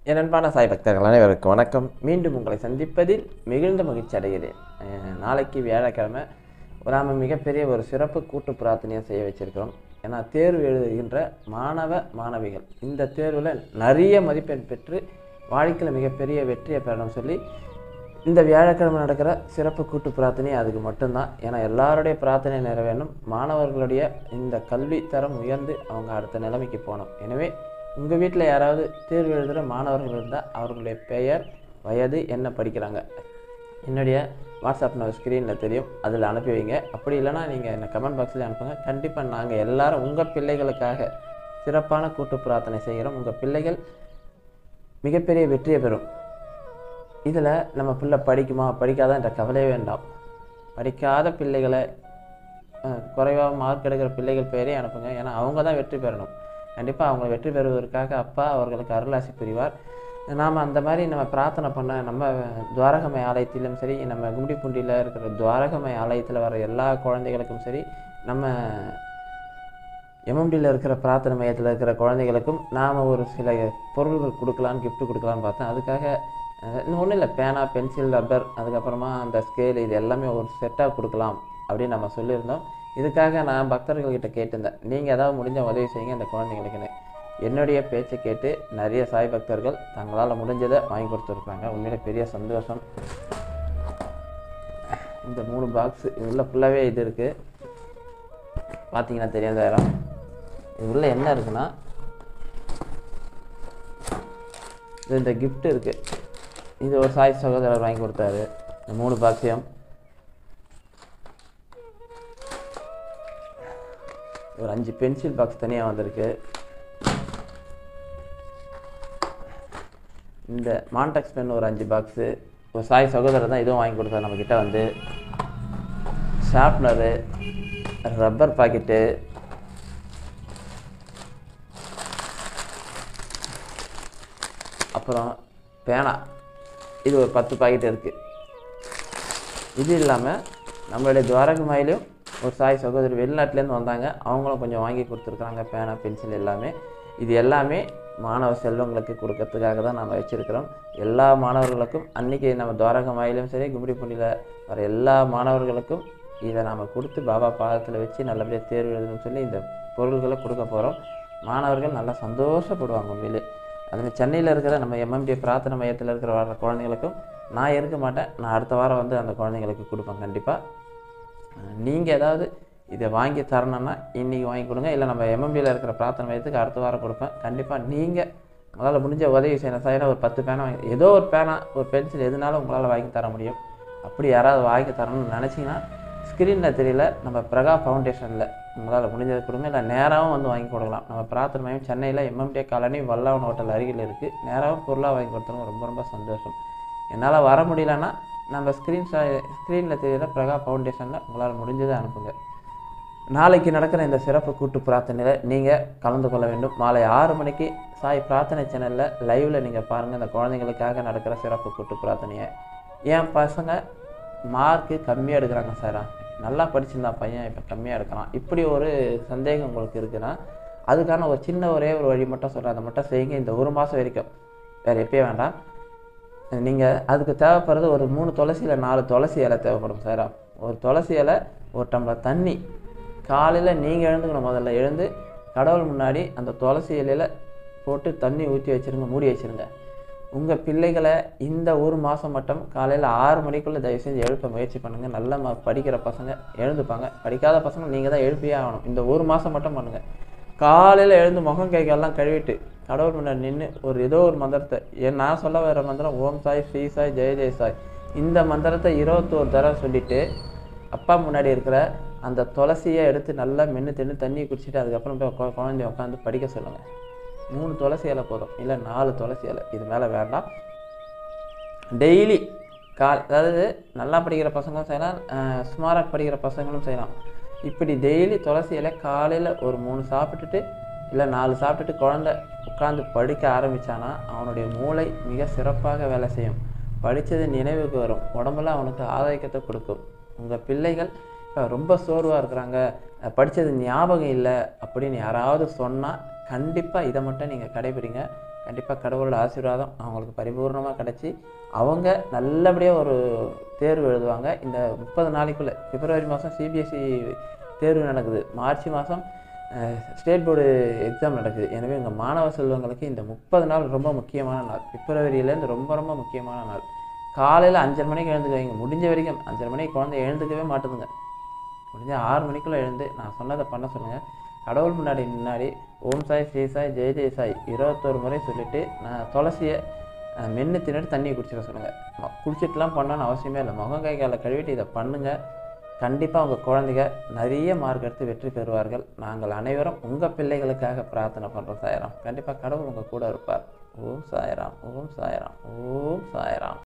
என் அன்பான சாய் பக்தர்கள் அனைவருக்கும் வணக்கம். மீண்டும் உங்களை சந்திப்பதில் மிகுந்த மகிழ்ச்சி அடைகிறேன். நாளைக்கு வியாழக்கிழமை நாம் மிகப்பெரிய ஒரு சிறப்பு கூட்டு பிரார்த்தனையை செய்ய வச்சிருக்கிறோம். ஏன்னா தேர்வு எழுதுகின்ற மாணவிகள் இந்த தேர்வில் நிறைய மதிப்பெண் பெற்று வாழ்க்கையில் மிகப்பெரிய வெற்றியை பெறணும்னு சொல்லி இந்த வியாழக்கிழமை நடக்கிற சிறப்பு கூட்டு பிரார்த்தனை அதுக்கு மட்டும்தான். ஏன்னா எல்லாருடைய பிரார்த்தனை நிறைவேறணும், மாணவர்களுடைய இந்த கல்வி தரம் உயர்ந்து அவங்க அடுத்த நிலைமைக்கு போகணும். எனவே உங்கள் வீட்டில் யாராவது தேர்வு எழுதுகிற மாணவர்கள் இருந்தால் அவர்களுடைய பெயர், வயது, என்ன படிக்கிறாங்க என்னுடைய வாட்ஸ்அப் நம்பர் ஸ்க்ரீனில் தெரியும், அதில் அனுப்பி வைங்க. அப்படி இல்லைனா நீங்கள் என்ன கமெண்ட் பாக்ஸில் அனுப்புங்க. கண்டிப்பாக நாங்கள் எல்லோரும் உங்கள் பிள்ளைகளுக்காக சிறப்பான கூட்டு பிரார்த்தனை செய்கிறோம். உங்கள் பிள்ளைகள் மிகப்பெரிய வெற்றியை பெறும். இதில் நம்ம பிள்ளை படிக்குமா படிக்காத என்ற கவலையே வேண்டாம். படிக்காத பிள்ளைகளை குறைவாக மார்க் எடுக்கிற பிள்ளைகள் பேரே அனுப்புங்க. ஏன்னா அவங்க தான் வெற்றி பெறணும். கண்டிப்பாக அவங்க வெற்றி பெறுவதற்காக அப்பா அவர்களுக்கு அருளாசி புரிவார். நாம் அந்த மாதிரி நம்ம பிரார்த்தனை பண்ண நம்ம துவாரகமய ஆலயத்திலும் சரி, நம்ம கும்டிப்பூண்டியில் இருக்கிற துவாரகமய ஆலயத்தில் வர எல்லா குழந்தைகளுக்கும் சரி, நம்ம எம்எம்டியில் இருக்கிற பிரார்த்தனை மையத்தில் இருக்கிற குழந்தைகளுக்கும் நாம் ஒரு சில பொருள்கள் கொடுக்கலான்னு, கிஃப்ட் கொடுக்கலான்னு பார்த்தேன். அதுக்காக இன்னும் ஒன்றும் இல்லை, பேனா, பென்சில், ரப்பர், அதுக்கப்புறமா அந்த ஸ்கேல், இது எல்லாமே ஒரு செட்டாக கொடுக்கலாம் அப்படின்னு நம்ம சொல்லியிருந்தோம். இதுக்காக நான் பக்தர்கள்கிட்ட கேட்டிருந்தேன், நீங்கள் ஏதாவது முடிஞ்ச உதவி செய்யுங்க இந்த குழந்தைங்களுக்குன்னு. என்னுடைய பேச்சை கேட்டு நிறைய சாய் பக்தர்கள் தங்களால் முடிஞ்சதை வாங்கி கொடுத்துருக்காங்க. உண்மையிலே பெரிய சந்தோஷம். இந்த 3 பாக்ஸு இது உள்ள ஃபுல்லாகவே இது இருக்குது, பார்த்தீங்கன்னா தெரியாத இடம். இது உள்ள என்ன இருக்குன்னா, இது இந்த கிஃப்ட் இருக்குது. இது ஒரு சாய் சகோதரர் வாங்கி கொடுத்தாரு. இந்த 3 பாக்ஸையும் ஒரு 5 பென்சில் பாக்ஸ் தனியாக வந்திருக்கு. இந்த மான்டெக்ஸ் பென் ஒரு 5 பாக்ஸு. ஒரு சாய் சகோதரர் தான் இதுவும் வாங்கி கொடுத்தாரு நம்மக்கிட்ட. வந்து ஷார்ப்னரு, ரப்பர் பாக்கெட்டு, அப்புறம் பேனா, இது ஒரு 10 பாக்கெட் இருக்குது. இது இல்லாமல் நம்மளுடைய துவாரகமாயிலையும் ஒரு சாய் சகோதரி வெளிநாட்டிலேருந்து வந்தாங்க, அவங்களும் கொஞ்சம் வாங்கி கொடுத்துருக்குறாங்க, பேனா, பென்சில் எல்லாமே. இது எல்லாமே மாணவ செல்வங்களுக்கு கொடுக்கறதுக்காக தான் நம்ம வச்சுருக்கிறோம். எல்லா மாணவர்களுக்கும் அன்றைக்கி நம்ம துவாரகமாயிலும் சரி, கும்டிப்பூண்டியில் வர எல்லா மாணவர்களுக்கும் இதை நாம் கொடுத்து பாபா பாதத்தில் வச்சு நல்லபடியாக தேர்வு எழுதணும்னு சொல்லி இந்த பொருள்களை கொடுக்க போகிறோம். மாணவர்கள் நல்லா சந்தோஷப்படுவாங்க உண்மையிலே. அதுமாதிரி சென்னையில் இருக்கிற நம்ம எம்எம்டி பிரார்த்தனை மையத்தில் இருக்கிற வர குழந்தைங்களுக்கும் நான் இருக்க மாட்டேன், நான் அடுத்த வாரம் வந்து அந்த குழந்தைங்களுக்கு கொடுப்பேன். கண்டிப்பாக நீங்கள் ஏதாவது இதை வாங்கி தரணுன்னா இன்றைக்கி வாங்கி கொடுங்க, இல்லை நம்ம எம்எம்டியில் இருக்கிற பிரார்த்தனை மையத்துக்கு அடுத்த வாரம் கொடுப்பேன். கண்டிப்பாக நீங்கள் உங்களால் முடிஞ்ச உதவி செய்யணும். சாயினா ஒரு 10 பேனா வாங்கி, ஏதோ ஒரு பேனா, ஒரு பென்சில், எதுனாலும் உங்களால் வாங்கி தர முடியும். அப்படி யாராவது வாங்கி தரணும்னு நினச்சிங்கன்னா ஸ்க்ரீனில் தெரியல, நம்ம பிரகா ஃபவுண்டேஷனில் உங்களால் முடிஞ்சதை கொடுங்க. இல்லை நேராகவும் வந்து வாங்கி கொடுக்கலாம். நம்ம பிரார்த்தனை மையம் சென்னையில் எம்எம்டி காலனி வல்லாவன் ஹோட்டல் அருகில் இருக்குது. நேராகவும் பொருளாக வாங்கி கொடுத்துருங்க. ரொம்ப ரொம்ப சந்தோஷம். என்னால் வர முடியலன்னா நம்ம ஸ்க்ரீனில் தெரியல பிரகா ஃபவுண்டேஷனில் உங்களால் முடிஞ்சதை அனுப்புங்க. நாளைக்கு நடக்கிற இந்த சிறப்பு கூட்டு பிரார்த்தனையில் நீங்கள் கலந்து கொள்ள வேண்டும். மாலை 6 மணிக்கு சாய் பிரார்த்தனை சேனலில் லைவில் நீங்கள் பாருங்கள் இந்த குழந்தைங்களுக்காக நடக்கிற சிறப்பு கூட்டு பிரார்த்தனையை. என் பசங்க மார்க்கு கம்மியாக எடுக்கிறாங்க சாரா, நல்லா படிச்சிருந்தா பையன் இப்போ கம்மியாக எடுக்கிறான், இப்படி ஒரு சந்தேகம் உங்களுக்கு இருக்குன்னா அதுக்கான ஒரு சின்ன ஒரே ஒரு வழி மட்டும் சொல்கிறேன். அதை மட்டும் செய்யுங்க. இந்த 1 மாதம் வரைக்கும் வேறு எப்பயே வேண்டாம். நீங்கள் அதுக்கு தேவைப்படுறது ஒரு 3 துளசி இல்லை 4 துளசி இலை தேவைப்படும் சாரா. ஒரு துளசி இலை, ஒரு டம்ளர் தண்ணி. காலையில் நீங்கள் எழுந்துக்கணும். முதல்ல எழுந்து கடவுள் முன்னாடி அந்த துளசி இலையில் போட்டு தண்ணி ஊற்றி வச்சுருங்க, மூடி வச்சுருங்க. உங்கள் பிள்ளைகளை இந்த 1 மாதம் மட்டும் காலையில் 6 மணிக்குள்ளே தயவு செஞ்சு எழுப்ப முயற்சி பண்ணுங்கள். நல்ல படிக்கிற பசங்க எழுந்துப்பாங்க, படிக்காத பசங்க நீங்கள் தான் எழுப்பியே ஆகணும். இந்த 1 மாதம் மட்டும் பண்ணுங்கள். காலையில் எழுந்து முகம் கைகள்லாம் கழுவிட்டு கடவுள் முன்னாடி நின்று ஏதோ ஒரு மந்திரத்தை, நான் சொல்ல வர மந்திரம் ஓம் சாய், ஸ்ரீ சாய், ஜெய ஜெய சாய், இந்த மந்திரத்தை 21 தடவை சொல்லிவிட்டு அப்பா முன்னாடி இருக்கிற அந்த துளசியை எடுத்து நல்லா மென்று தின்னு தண்ணியை குடிச்சிட்டு அதுக்கப்புறம் போய் குழந்தைய உட்காந்து படிக்க சொல்லுங்கள். 3 துளசி இலை போதும், இல்லை 4 துளசி இலை, இது மேலே வேண்டாம். டெய்லி அதாவது நல்லா படிக்கிற பசங்களும் செய்யலாம், சுமாராக படிக்கிற பசங்களும் செய்யலாம். இப்படி டெய்லி துளசி இலை காலையில் ஒரு 3 சாப்பிட்டுட்டு இல்லை 4 சாப்பிட்டுட்டு குழந்தை உட்காந்து படிக்க ஆரம்பித்தானா அவனுடைய மூளை மிக சிறப்பாக வேலை செய்யும். படித்தது நினைவுக்கு வரும், உடம்புல அவனுக்கு ஆரோக்கியத்தை கொடுக்கும். உங்கள் பிள்ளைகள் ரொம்ப சோர்வாக இருக்கிறாங்க, படித்தது ஞாபகம் இல்லை அப்படின்னு யாராவது சொன்னால் கண்டிப்பாக இதை மட்டும் நீங்கள் கடைபிடிங்க. கண்டிப்பாக கடவுளோட ஆசீர்வாதம் அவங்களுக்கு பரிபூர்ணமாக கிடச்சி அவங்க நல்லபடியாக ஒரு தேர்வு எழுதுவாங்க. இந்த 30 நாளைக்குள்ளே பிப்ரவரி மாதம் சிபிஎஸ்சி தேர்வு நடக்குது, மார்ச் மாதம் ஸ்டேட் போர்டு எக்ஸாம் நடக்குது. எனவே எங்கள் மாணவ செல்வங்களுக்கு இந்த 30 நாள் ரொம்ப முக்கியமான நாள். பிப்ரவரியிலேருந்து ரொம்ப ரொம்ப முக்கியமான நாள். காலையில் 5:30 மணிக்கு எழுந்துக்க வைங்க. முடிஞ்ச வரைக்கும் 5:30 மணிக்கு குழந்தை எழுந்துக்கவே மாட்டுதுங்க. முடிஞ்ச 6 மணிக்குள்ளே எழுந்து நான் சொன்னதை பண்ண சொல்லுங்கள். கடவுள் முன்னாடி ஓம் சாய், ஸ்ரீ சாய், ஜெய் ஜெய் சாய் 21 முறை சொல்லிவிட்டு நான் துளசியை மென்று தின்னுட்டு தண்ணியை குடிச்சிட சொல்லுங்கள். குடிச்சிட்டுலாம் பண்ணணும்னு அவசியமே இல்லை. முகம் கை காலை கழுவிட்டு இதை பண்ணுங்கள். கண்டிப்பாக உங்கள் குழந்தைங்க நிறைய மார்க் எடுத்து வெற்றி பெறுவார்கள். நாங்கள் அனைவரும் உங்கள் பிள்ளைகளுக்காக பிரார்த்தனை பண்ணுறோம் சாய்ராம். கண்டிப்பாக கடவுள் உங்கள் கூட இருப்பார். ஓம் சாய்ராம், ஓம் சாய்ராம், ஓம் சாய்ராம்.